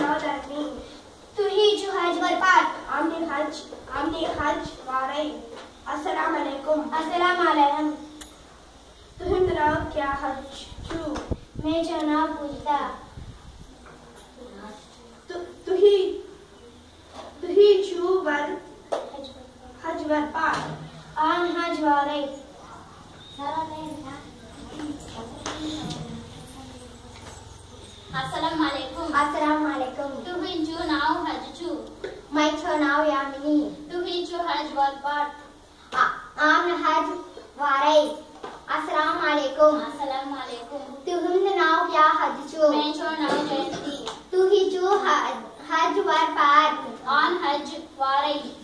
नौलरनी तुहीजु हज वरपात आमने हज वारई अस्सलाम वालेकुम अस्सलाम वालेकुम तुहिंद नाव क्या हज चू मैं जो नाव पूछता तुहीजु वर हज वरपात आन हज वारई अस्सलाम वालेकुम अस्सलाम वालेकुम तुहीजु नाव हजचू मैं जो नाव यामिनी तुहीजु हज वरपात आन हज वारई अस्सलाम वालेकुम अस्सलाम वालेकुम तुहिंद नाव क्या हजचू मैं जो नाव जयंती तुहीजु हज वरपात आन हज वारई